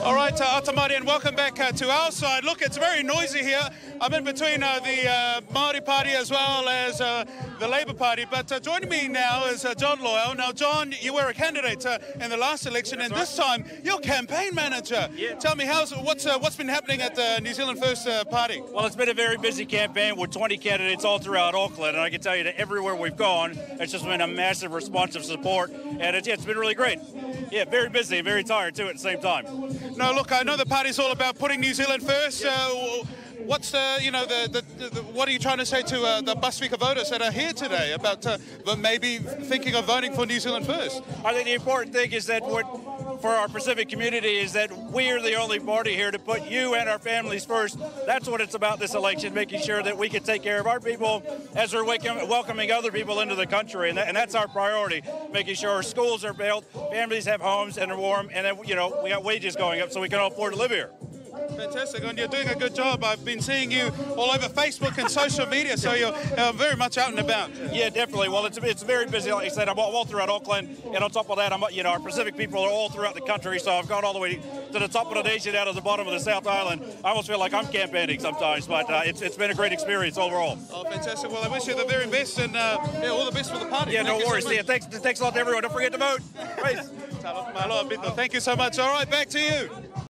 All right, Atamari, and welcome back to our side. Look, it's very noisy here. I'm in between the Māori Party as well as the Labour Party, but joining me now is John Loau. Now, John, you were a candidate in the last election, and this time you're campaign manager. Yeah. Tell me, what's been happening at the New Zealand First Party? Well, it's been a very busy campaign with 20 candidates all throughout Auckland, and I can tell you that everywhere we've gone, it's just been a massive response of support, and it's been really great. Yeah, very busy and very tired too at the same time. No, look, I know the party's all about putting New Zealand first. What's what are you trying to say to the Pasifika voters that are here today about maybe thinking of voting for New Zealand first? I think the important thing is that for our Pacific community is that we're the only party here to put you and our families first. That's what it's about this election, making sure that we can take care of our people as we're welcoming other people into the country, and that's our priority, making sure our schools are built, families have homes and are warm, and then, we got wages going up so we can all afford to live here. Fantastic, and you're doing a good job. I've been seeing you all over Facebook and social media, so you're very much out and about. Yeah, definitely. Well, it's very busy. Like I said, I'm all throughout Auckland, and on top of that, our Pacific people are all throughout the country, so I've gone all the way to the top of the nation, out of the bottom of the South Island. I almost feel like I'm campaigning sometimes, but it's been a great experience overall. Oh, fantastic. Well, I wish you the very best, and all the best for the party. Yeah, no worries. So thanks a lot to everyone. Don't forget to vote. Praise. Thank you so much. All right, back to you.